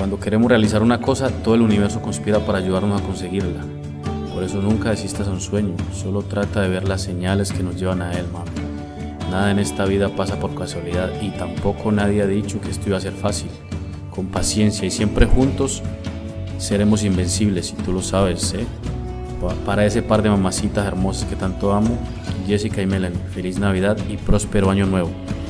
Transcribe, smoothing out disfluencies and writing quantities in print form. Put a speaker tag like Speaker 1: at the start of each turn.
Speaker 1: Cuando queremos realizar una cosa, todo el universo conspira para ayudarnos a conseguirla. Por eso nunca desistas a un sueño, solo trata de ver las señales que nos llevan a él, mami. Nada en esta vida pasa por casualidad y tampoco nadie ha dicho que esto iba a ser fácil. Con paciencia y siempre juntos seremos invencibles, y tú lo sabes, ¿eh? Para ese par de mamacitas hermosas que tanto amo, Jessica y Melanie, feliz Navidad y próspero año nuevo.